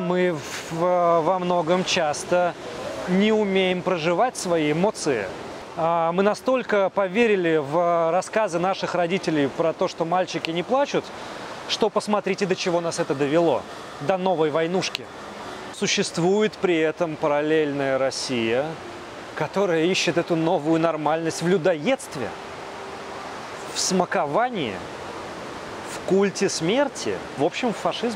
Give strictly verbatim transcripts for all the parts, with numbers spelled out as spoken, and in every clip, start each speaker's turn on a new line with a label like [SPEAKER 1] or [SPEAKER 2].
[SPEAKER 1] Мы в, во многом часто не умеем проживать свои эмоции. Мы настолько поверили в рассказы наших родителей про то, что мальчики не плачут, что посмотрите, до чего нас это довело. До новой войнушки. Существует при этом параллельная Россия, которая ищет эту новую нормальность в людоедстве, в смаковании, в культе смерти, в общем, в фашизме.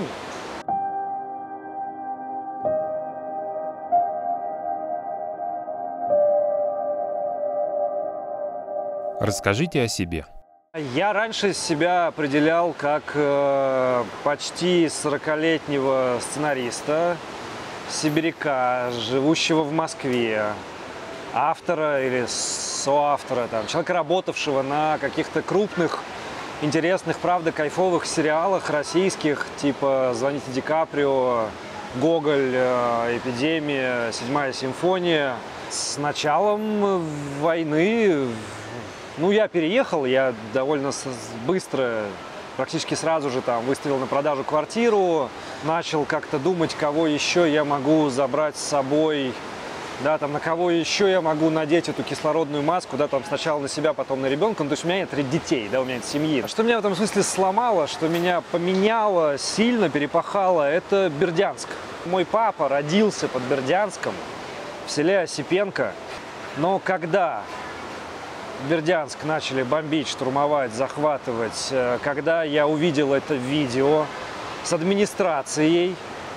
[SPEAKER 2] Расскажите о себе.
[SPEAKER 1] Я раньше себя определял как э, почти сорокалетнего сценариста, сибиряка, живущего в Москве, автора или соавтора, там, человека, работавшего на каких-то крупных, интересных, правда, кайфовых сериалах российских, типа «Звоните Ди Каприо», «Гоголь», «Эпидемия», «Седьмая симфония». С началом войны, ну, я переехал, я довольно быстро, практически сразу же там выставил на продажу квартиру, начал как-то думать, кого еще я могу забрать с собой, да, там, на кого еще я могу надеть эту кислородную маску, да, там, сначала на себя, потом на ребенка, ну, то есть у меня нет детей, да, у меня нет семьи. Что меня в этом смысле сломало, что меня поменяло, сильно перепахало, это Бердянск. Мой папа родился под Бердянском, в селе Осипенко, но когда Бердянск начали бомбить, штурмовать, захватывать, когда я увидел это видео с администрацией,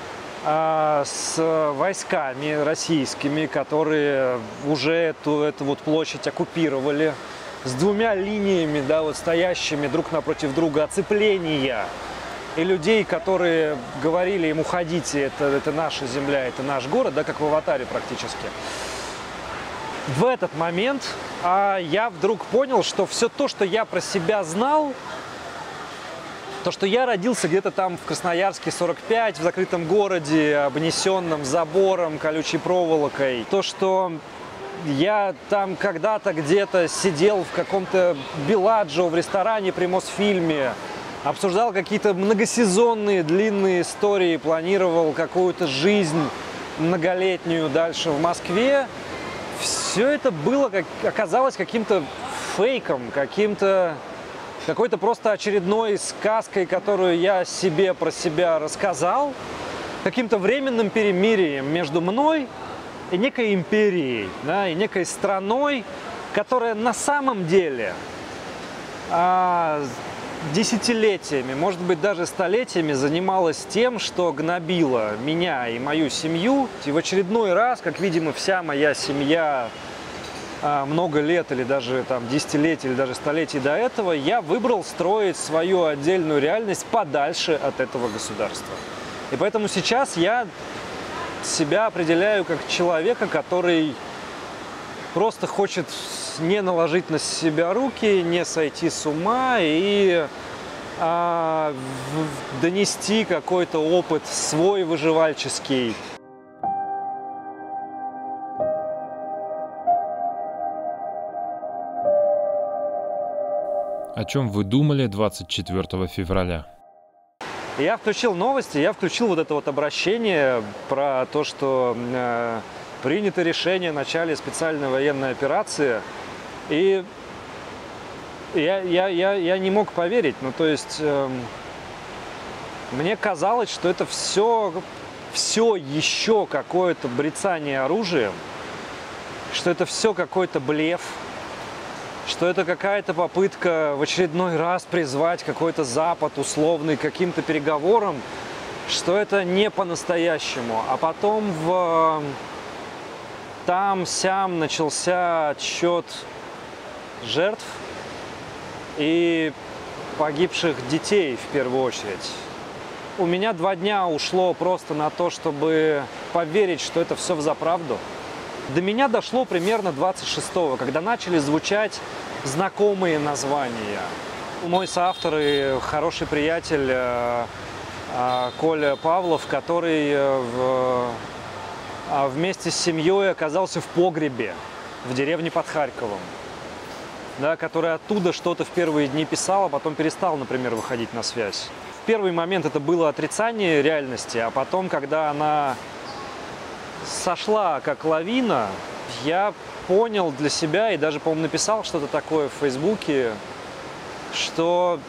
[SPEAKER 1] с войсками российскими, которые уже эту, эту вот площадь оккупировали, с двумя линиями, да, вот стоящими друг напротив друга, оцепления, и людей, которые говорили им: уходите, это, это наша земля, это наш город, да, как в «Аватаре» практически. В этот момент а, я вдруг понял, что все то, что я про себя знал, то, что я родился где-то там в Красноярске сорок пять, в закрытом городе, обнесенном забором, колючей проволокой, то, что я там когда-то где-то сидел в каком-то Беладжо в ресторане при Мосфильме, обсуждал какие-то многосезонные длинные истории, планировал какую-то жизнь многолетнюю дальше в Москве. Все это было, как, оказалось каким-то фейком, каким-то, какой-то просто очередной сказкой, которую я себе про себя рассказал, каким-то временным перемирием между мной и некой империей, да, и некой страной, которая на самом деле а, десятилетиями, может быть, даже столетиями занималась тем, что гнобила меня и мою семью. И в очередной раз, как, видимо, вся моя семья а, много лет или даже там десятилетий или даже столетий до этого, я выбрал строить свою отдельную реальность подальше от этого государства. И поэтому сейчас я себя определяю как человека, который просто хочет не наложить на себя руки, не сойти с ума и а, в, донести какой-то опыт свой выживальческий.
[SPEAKER 2] О чем вы думали двадцать четвёртого февраля?
[SPEAKER 1] Я включил новости, я включил вот это вот обращение про то, что э, принято решение о начале специальной военной операции. И я, я, я, я не мог поверить. Ну, то есть, э, мне казалось, что это все, все еще какое-то брецание оружием, что это все какой-то блеф, что это какая-то попытка в очередной раз призвать какой-то Запад условный к каким-то переговорам, что это не по-настоящему. А потом в там-сям начался отсчет жертв и погибших детей в первую очередь. У меня два дня ушло просто на то, чтобы поверить, что это все взаправду. До меня дошло примерно двадцать шестого, когда начали звучать знакомые названия. Мой соавтор и хороший приятель Коля Павлов, который вместе с семьей оказался в погребе в деревне под Харьковом, да, который оттуда что-то в первые дни писал, а потом перестал, например, выходить на связь. в первый момент это было отрицание реальности, а потом, когда она сошла как лавина, я понял для себя и даже, по-моему, написал что-то такое в Фейсбуке, что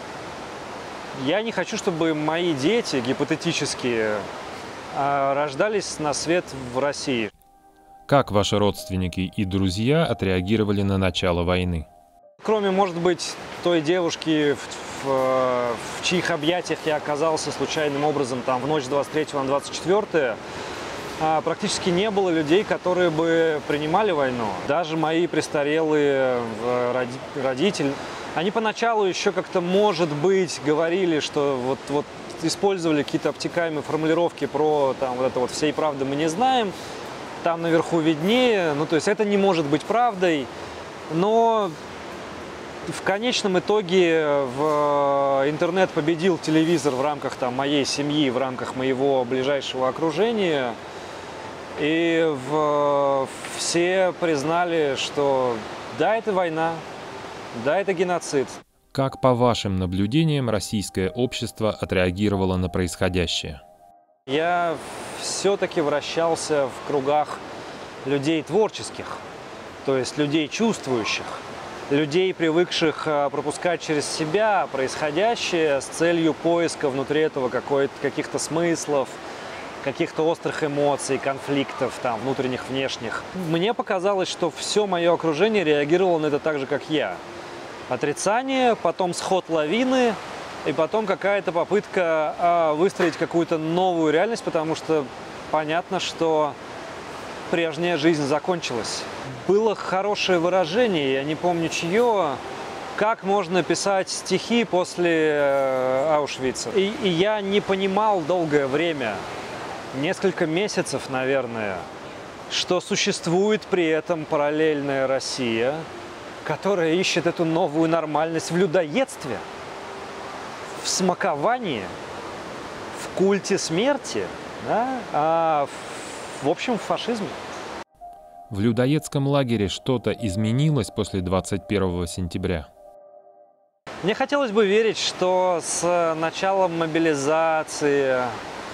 [SPEAKER 1] я не хочу, чтобы мои дети, гипотетические, рождались на свет в России.
[SPEAKER 2] Как ваши родственники и друзья отреагировали на начало войны?
[SPEAKER 1] Кроме, может быть, той девушки, в, в, в чьих объятиях я оказался случайным образом там, в ночь с двадцать третьего на двадцать четвёртое, практически не было людей, которые бы принимали войну. Даже мои престарелые родители, они поначалу еще как-то, может быть, говорили, что вот, вот использовали какие-то обтекаемые формулировки про там, вот это вот «всей правды мы не знаем», там наверху виднее, ну то есть это не может быть правдой, но в конечном итоге в интернет победил телевизор в рамках там, моей семьи, в рамках моего ближайшего окружения. И в... все признали, что да, это война, да, это геноцид.
[SPEAKER 2] Как, по вашим наблюдениям, российское общество отреагировало на происходящее?
[SPEAKER 1] Я все-таки вращался в кругах людей творческих, то есть людей чувствующих, людей, привыкших пропускать через себя происходящее с целью поиска внутри этого каких-то смыслов, каких-то острых эмоций, конфликтов, там, внутренних, внешних. Мне показалось, что все мое окружение реагировало на это так же, как я. Отрицание, потом сход лавины, и потом какая-то попытка а, выстроить какую-то новую реальность, потому что понятно, что прежняя жизнь закончилась. Было хорошее выражение, я не помню чье, как можно писать стихи после э, Аушвица. И, и я не понимал долгое время, несколько месяцев, наверное, что существует при этом параллельная Россия, которая ищет эту новую нормальность в людоедстве, в смаковании, в культе смерти, да? А в, в общем, в фашизме.
[SPEAKER 2] В людоедском лагере что-то изменилось после двадцать первого сентября?
[SPEAKER 1] Мне хотелось бы верить, что с началом мобилизации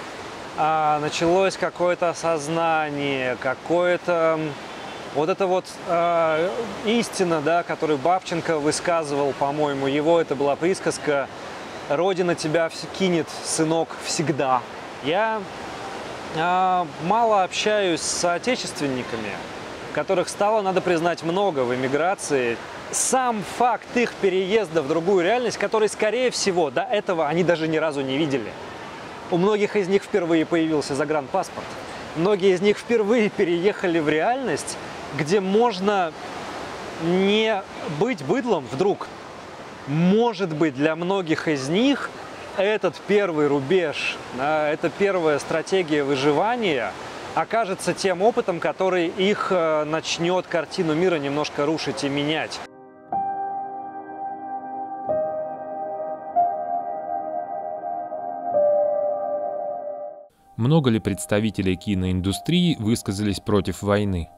[SPEAKER 1] а, началось какое-то осознание, какое-то вот это вот э, истина, да, которую Бабченко высказывал, по-моему, его это была присказка «Родина тебя кинет, сынок, всегда». Я э, мало общаюсь с соотечественниками, которых стало, надо признать, много в эмиграции. Сам факт их переезда в другую реальность, который, скорее всего, до этого они даже ни разу не видели. У многих из них впервые появился загранпаспорт. Многие из них впервые переехали в реальность, где можно не быть быдлом вдруг. Может быть, для многих из них этот первый рубеж, эта первая стратегия выживания окажется тем опытом, который их начнет картину мира немножко рушить и менять.
[SPEAKER 2] Много ли представителей киноиндустрии высказались против войны?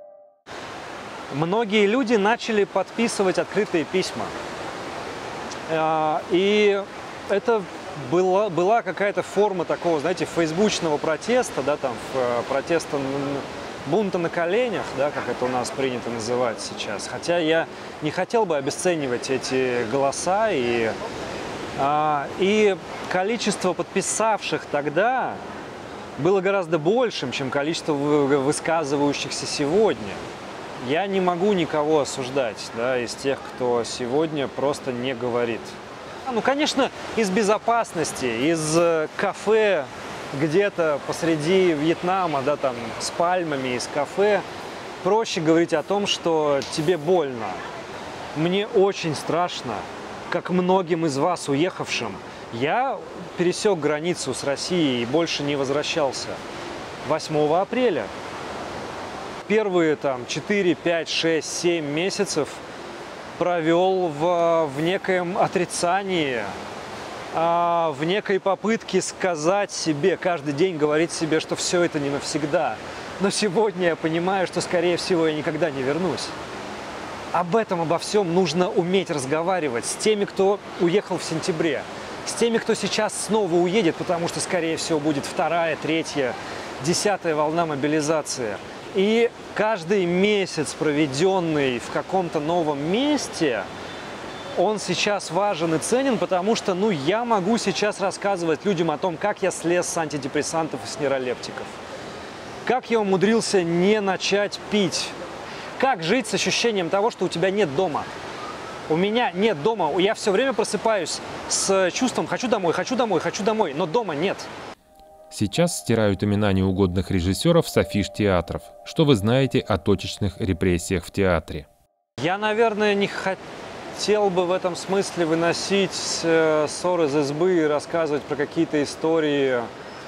[SPEAKER 1] Многие люди начали подписывать открытые письма. И это была, была какая-то форма такого, знаете, фейсбучного протеста, да, там, протеста, бунта на коленях, да, как это у нас принято называть сейчас. Хотя я не хотел бы обесценивать эти голоса. И, и количество подписавших тогда было гораздо большим, чем количество высказывающихся сегодня. Я не могу никого осуждать, да, из тех, кто сегодня просто не говорит. Ну, конечно, из безопасности, из кафе где-то посреди Вьетнама, да, там, с пальмами, из кафе, проще говорить о том, что тебе больно. Мне очень страшно, как многим из вас, уехавшим. Я пересек границу с Россией и больше не возвращался восьмого апреля. Первые там четыре, пять, шесть, семь месяцев провел в, в некоем отрицании, а, в некой попытке сказать себе, каждый день говорить себе, что все это не навсегда. Но сегодня я понимаю, что, скорее всего, я никогда не вернусь. Об этом, обо всем нужно уметь разговаривать с теми, кто уехал в сентябре, с теми, кто сейчас снова уедет, потому что, скорее всего, будет вторая, третья, десятая волна мобилизации. И каждый месяц, проведенный в каком-то новом месте, он сейчас важен и ценен, потому что, ну, я могу сейчас рассказывать людям о том, как я слез с антидепрессантов и с нейролептиков, как я умудрился не начать пить, как жить с ощущением того, что у тебя нет дома. У меня нет дома, я все время просыпаюсь с чувством «хочу домой, хочу домой, хочу домой», но дома нет.
[SPEAKER 2] Сейчас стирают имена неугодных режиссеров с афиш театров. Что вы знаете о точечных репрессиях в театре?
[SPEAKER 1] Я, наверное, не хотел бы в этом смысле выносить ссор из избы и рассказывать про какие-то истории,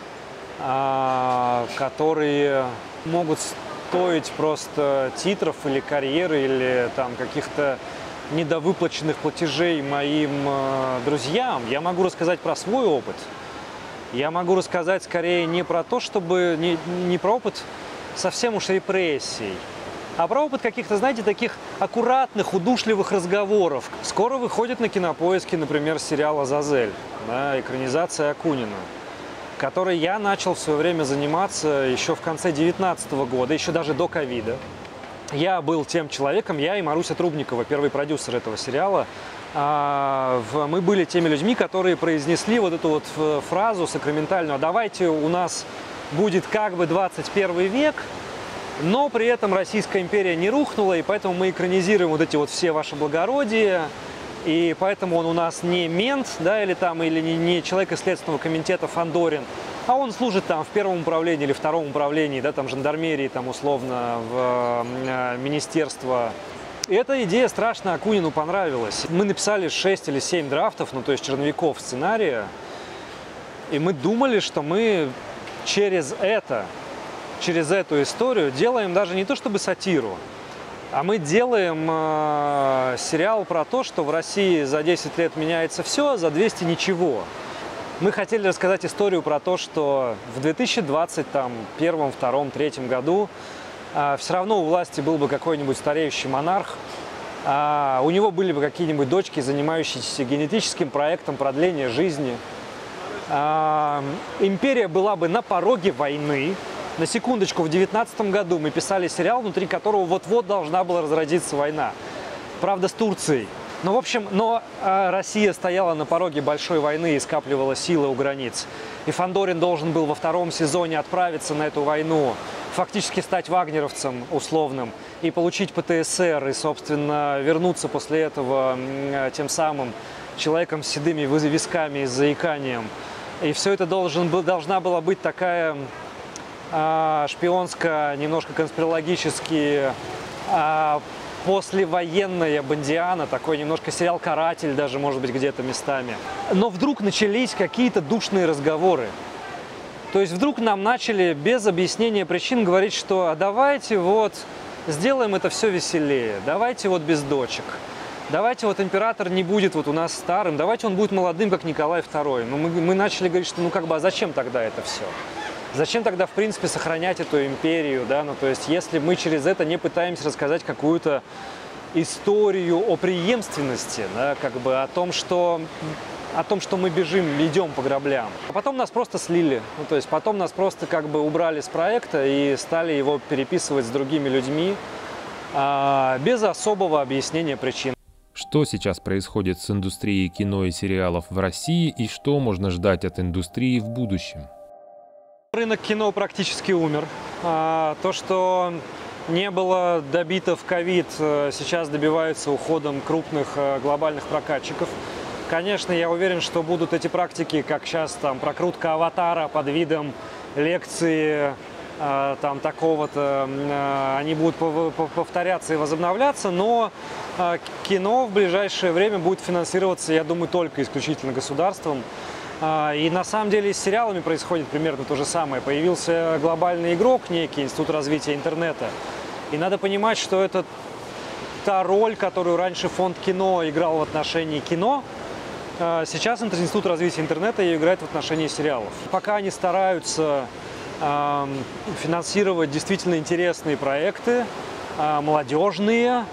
[SPEAKER 1] которые могут стоить просто титров или карьеры, или там каких-то недовыплаченных платежей моим друзьям. Я могу рассказать про свой опыт. Я могу рассказать скорее не про то, чтобы не, не про опыт совсем уж репрессий, а про опыт каких-то, знаете, таких аккуратных, удушливых разговоров. Скоро выходит на Кинопоиске, например, сериал «Азазель», да, экранизация Акунина, которой я начал в свое время заниматься еще в конце две тысячи девятнадцатого года, еще даже до ковида. Я был тем человеком, я и Маруся Трубникова, первый продюсер этого сериала, мы были теми людьми, которые произнесли вот эту вот фразу сакраментальную: «А давайте у нас будет как бы двадцать первый век, но при этом Российская империя не рухнула, и поэтому мы экранизируем вот эти вот все ваши благородия, и поэтому он у нас не мент, да, или там, или не, не человек из Следственного комитета Фандорин, а он служит там в первом управлении или втором управлении, да, там жандармерии, там условно в э, министерство». И эта идея страшно Акунину понравилась. Мы написали шесть или семь драфтов, ну то есть черновиков сценария, и мы думали, что мы через это, через эту историю делаем даже не то чтобы сатиру, а мы делаем э, сериал про то, что в России за десять лет меняется все, а за двести ничего. Мы хотели рассказать историю про то, что в две тысячи двадцать первом, втором, третьем году э, все равно у власти был бы какой-нибудь стареющий монарх, э, у него были бы какие-нибудь дочки, занимающиеся генетическим проектом продления жизни. Э, империя была бы на пороге войны. На секундочку, в девятнадцатом году мы писали сериал, внутри которого вот-вот должна была разразиться война. Правда, с Турцией. Ну, в общем, но э, Россия стояла на пороге большой войны и скапливала силы у границ. И Фандорин должен был во втором сезоне отправиться на эту войну, фактически стать вагнеровцем условным и получить ПТСР, и, собственно, вернуться после этого э, тем самым человеком с седыми висками и с заиканием. И все это должен был, должна была быть такая э, шпионско, немножко конспирологически, э, послевоенная Бондиана, такой немножко сериал «Каратель» даже, может быть, где-то местами. Но вдруг начались какие-то душные разговоры. То есть вдруг нам начали без объяснения причин говорить, что а давайте вот сделаем это все веселее, давайте вот без дочек, давайте вот император не будет вот у нас старым, давайте он будет молодым, как Николай второй. Но мы, мы начали говорить, что ну как бы, а зачем тогда это все? Зачем тогда, в принципе, сохранять эту империю, да, ну, то есть, если мы через это не пытаемся рассказать какую-то историю о преемственности, да, как бы о том, что, о том, что мы бежим, идем по граблям. А потом нас просто слили, ну, то есть, потом нас просто как бы убрали с проекта и стали его переписывать с другими людьми а, без особого объяснения причин.
[SPEAKER 2] Что сейчас происходит с индустрией кино и сериалов в России и что можно ждать от индустрии в будущем?
[SPEAKER 1] Рынок кино практически умер. То, что не было добито в ковид, сейчас добивается уходом крупных глобальных прокатчиков. Конечно, я уверен, что будут эти практики, как сейчас там прокрутка «Аватара» под видом лекции там такого-то, они будут повторяться и возобновляться, но кино в ближайшее время будет финансироваться, я думаю, только исключительно государством. И на самом деле с сериалами происходит примерно то же самое. Появился глобальный игрок, некий Институт развития интернета. И надо понимать, что это та роль, которую раньше фонд кино играл в отношении кино. Сейчас Институт развития интернета ее играет в отношении сериалов. Пока они стараются э, финансировать действительно интересные проекты, э, молодежные,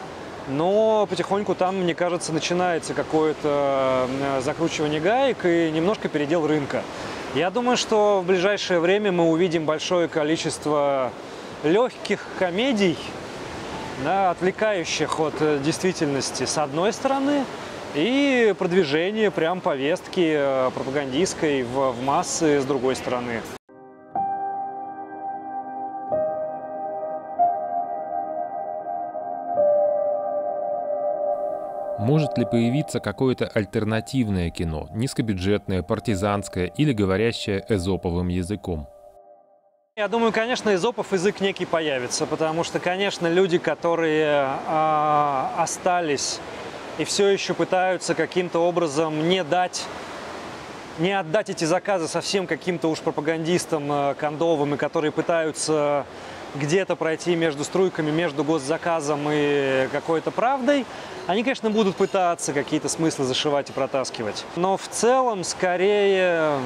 [SPEAKER 1] но потихоньку там, мне кажется, начинается какое-то закручивание гаек и немножко передел рынка. Я думаю, что в ближайшее время мы увидим большое количество легких комедий, да, отвлекающих от действительности с одной стороны, и продвижение прям повестки пропагандистской в, в массы с другой стороны.
[SPEAKER 2] Может ли появиться какое-то альтернативное кино, низкобюджетное, партизанское или говорящее эзоповым языком?
[SPEAKER 1] Я думаю, конечно, эзопов язык некий появится, потому что, конечно, люди, которые э, остались и все еще пытаются каким-то образом не дать, не отдать эти заказы совсем каким-то уж пропагандистам э, кондовым, и которые пытаются где-то пройти между струйками, между госзаказом и какой-то правдой, они, конечно, будут пытаться какие-то смыслы зашивать и протаскивать. Но в целом, скорее,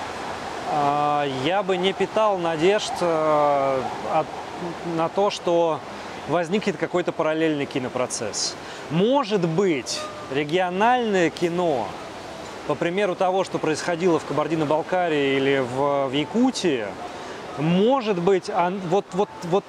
[SPEAKER 1] э, я бы не питал надежд э, от, на то, что возникнет какой-то параллельный кинопроцесс. Может быть, региональное кино, по примеру того, что происходило в Кабардино-Балкарии или в, в Якутии, может быть, вот, вот, вот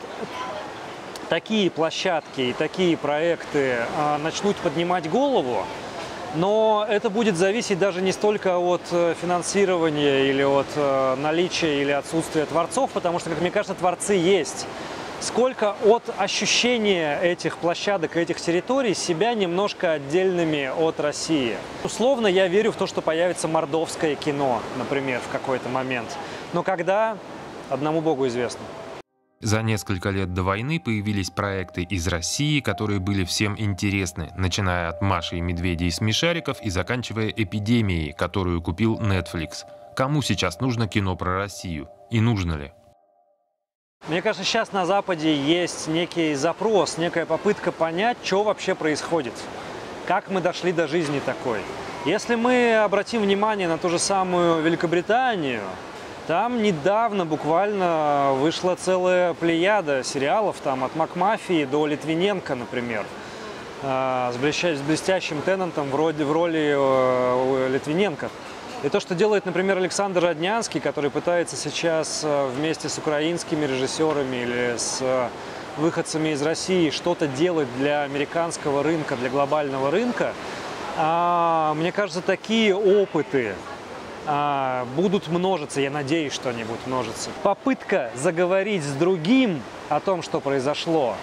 [SPEAKER 1] такие площадки и такие проекты а, начнут поднимать голову, но это будет зависеть даже не столько от финансирования или от а, наличия или отсутствия творцов, потому что, как мне кажется, творцы есть, сколько от ощущения этих площадок и этих территорий себя немножко отдельными от России. Условно я верю в то, что появится мордовское кино, например, в какой-то момент. Но когда, одному Богу известно.
[SPEAKER 2] За несколько лет до войны появились проекты из России, которые были всем интересны, начиная от «Маши и медведя» и «Смешариков» и заканчивая «Эпидемией», которую купил Netflix. Кому сейчас нужно кино про Россию? И нужно ли?
[SPEAKER 1] Мне кажется, сейчас на Западе есть некий запрос, некая попытка понять, что вообще происходит, как мы дошли до жизни такой. Если мы обратим внимание на ту же самую Великобританию, там недавно буквально вышла целая плеяда сериалов, там от Макмафии до Литвиненко, например, с блестящим Теннантом в роли, в роли Литвиненко. И то, что делает, например, Александр Роднянский, который пытается сейчас вместе с украинскими режиссерами или с выходцами из России что-то делать для американского рынка, для глобального рынка, мне кажется, такие опыты будут множиться, я надеюсь, что они будут множиться. Попытка заговорить с другим о том, что произошло,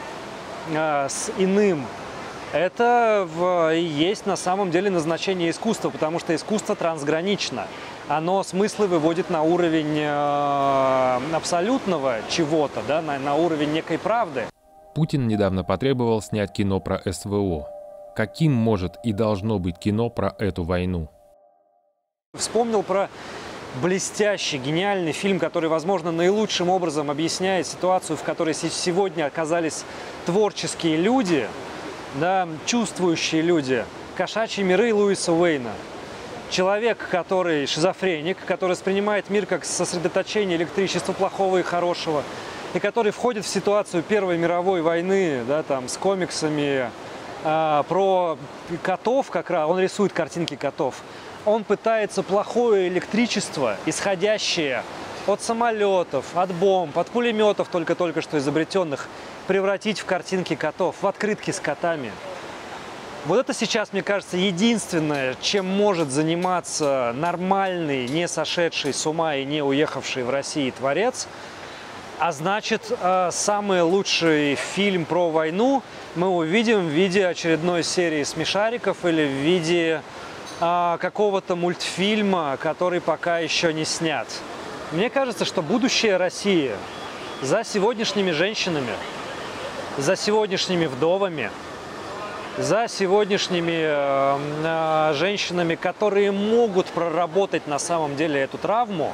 [SPEAKER 1] с иным, это и есть на самом деле назначение искусства, потому что искусство трансгранично. Оно смыслы выводит на уровень абсолютного чего-то, да, на, на уровень некой правды.
[SPEAKER 2] Путин недавно потребовал снять кино про СВО. Каким может и должно быть кино про эту войну?
[SPEAKER 1] Вспомнил про блестящий, гениальный фильм, который, возможно, наилучшим образом объясняет ситуацию, в которой сегодня оказались творческие люди, да, чувствующие люди, «Кошачьи миры» Луиса Уэйна. Человек, который шизофреник, который воспринимает мир как сосредоточение электричества плохого и хорошего, и который входит в ситуацию Первой мировой войны, да, там, с комиксами а, про котов, как раз, он рисует картинки котов. Он пытается плохое электричество, исходящее от самолетов, от бомб, от пулеметов, только-только что изобретенных, превратить в картинки котов, в открытки с котами. Вот это сейчас, мне кажется, единственное, чем может заниматься нормальный, не сошедший с ума и не уехавший в Россию творец. А значит, самый лучший фильм про войну мы увидим в виде очередной серии «Смешариков» или в виде какого-то мультфильма, который пока еще не снят. Мне кажется, что будущее России за сегодняшними женщинами, за сегодняшними вдовами, за сегодняшними э, женщинами, которые могут проработать на самом деле эту травму,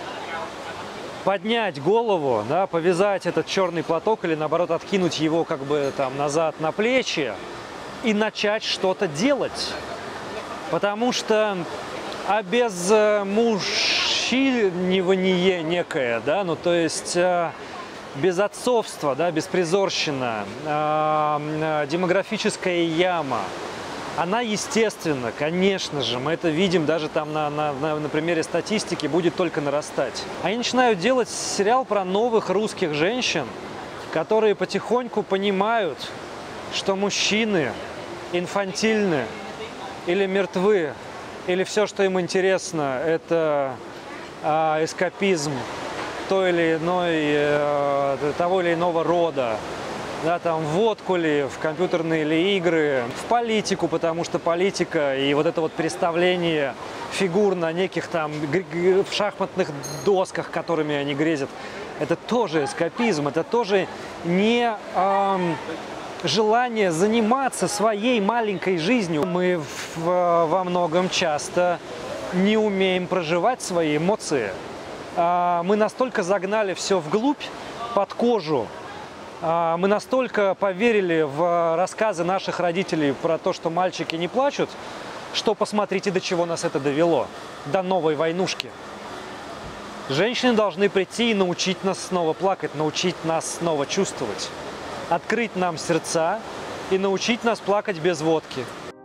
[SPEAKER 1] поднять голову, да, повязать этот черный платок или наоборот откинуть его как бы там назад на плечи и начать что-то делать. Потому что а без мужчинивания некое, да, ну то есть безотцовство, да, беспризорщина, э, демографическая яма, она, естественно, конечно же, мы это видим даже там на, на, на, на примере статистики, будет только нарастать. Они начинают делать сериал про новых русских женщин, которые потихоньку понимают, что мужчины инфантильны или мертвы, или все, что им интересно, это э, эскапизм той или иной, э, того или иного рода. Да, там, в водку ли, в компьютерные ли игры, в политику, потому что политика и вот это вот переставление фигур на неких там в шахматных досках, которыми они грезят, это тоже эскапизм, это тоже не эм, желание заниматься своей маленькой жизнью. Мы в, во многом часто не умеем проживать свои эмоции. Э, мы настолько загнали все вглубь, под кожу. Мы настолько поверили в рассказы наших родителей про то, что мальчики не плачут, что посмотрите, до чего нас это довело. До новой войнушки. Женщины должны прийти и научить нас снова плакать, научить нас снова чувствовать. Открыть нам сердца и научить нас плакать без водки.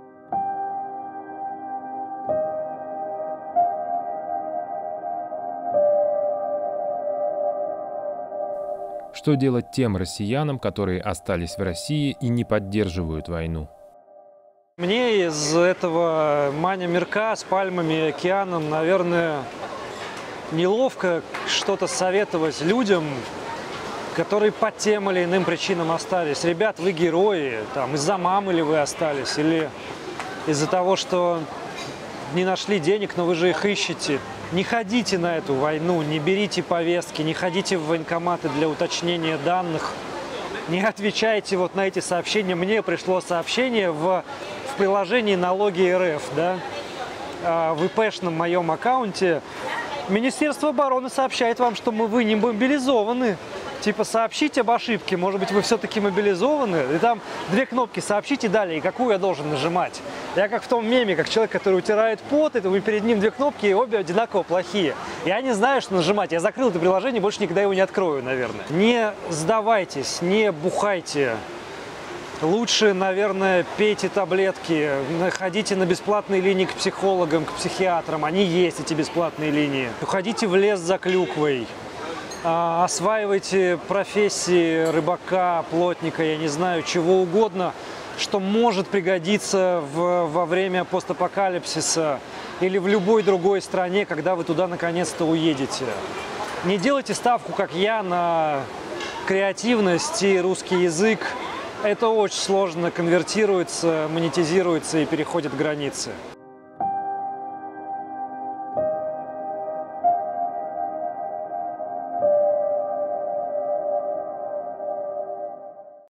[SPEAKER 2] Что делать тем россиянам, которые остались в России и не поддерживают войну?
[SPEAKER 1] Мне из этого маня мирка с пальмами и океаном, наверное, неловко что-то советовать людям, которые по тем или иным причинам остались. Ребят, вы герои, там, из-за мамы ли вы остались, или из-за того, что не нашли денег, но вы же их ищете. Не ходите на эту войну, не берите повестки, не ходите в военкоматы для уточнения данных, не отвечайте вот на эти сообщения. Мне пришло сообщение в, в приложении налоги эр эф, да, в ИПшном моем аккаунте. Министерство обороны сообщает вам, что мы, вы не мобилизованы. Типа, сообщите об ошибке, может быть, вы все-таки мобилизованы. И там две кнопки «Сообщите далее», и какую я должен нажимать. Я как в том меме, как человек, который утирает пот, и перед ним две кнопки, и обе одинаково плохие. Я не знаю, что нажимать. Я закрыл это приложение, больше никогда его не открою, наверное. Не сдавайтесь, не бухайте. Лучше, наверное, пейте таблетки, ходите на бесплатные линии к психологам, к психиатрам. Они есть, эти бесплатные линии. Уходите в лес за клюквой. Осваивайте профессии рыбака, плотника, я не знаю, чего угодно, что может пригодиться в, во время постапокалипсиса или в любой другой стране, когда вы туда наконец-то уедете. Не делайте ставку, как я, на креативность и русский язык. Это очень сложно конвертируется, монетизируется и переходит границы.